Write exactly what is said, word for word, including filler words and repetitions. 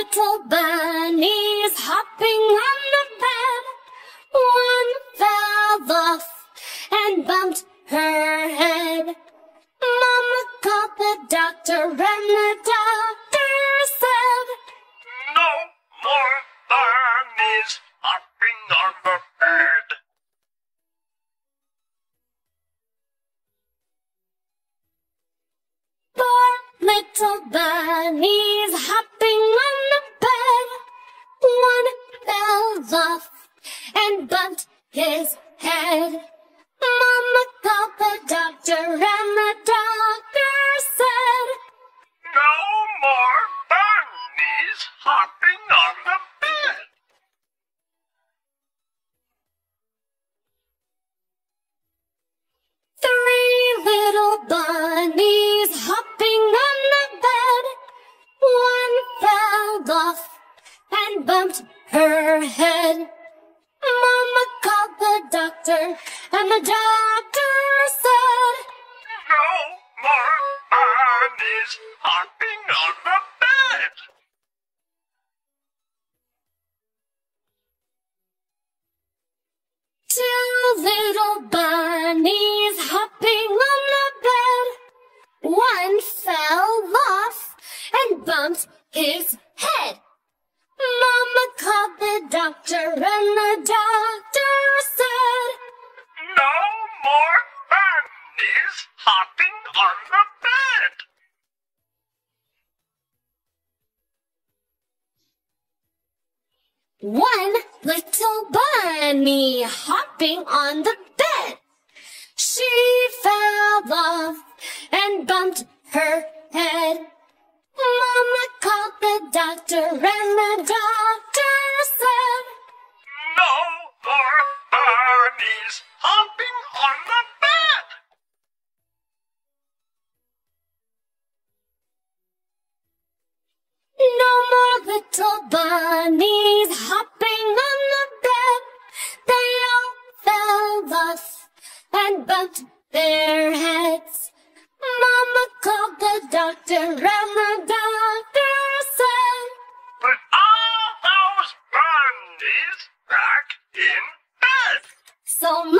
little bunnies hopping on the bed. One fell off and bumped her head. Mama called the doctor and the doctor said, "No more bunnies hopping on the bed." Four little bunnies hopping on the bed. One fell off and bumped his head. Mama called the doctor and the doctor said, "No more bunnies hopping on the bed." Three little bunnies hopping on the bed. One fell off and bumped her head. Mama called the doctor and the doctor said, "No more bunnies hopping on the bed." Two little bunnies hopping on the bed. One fell off and bumped his head. Mama called the doctor and the doctor said, "No more bunnies hopping on the bed." One little bunny hopping on the bed. She fell off and bumped her head. Mama called the doctor and the doctor said, "No more bunnies hopping on the bed." No more little bunnies hopping on the bed. They all fell off and bumped their heads. Mama called the doctor and the doctor said, "Put all those bunnies back in bed." so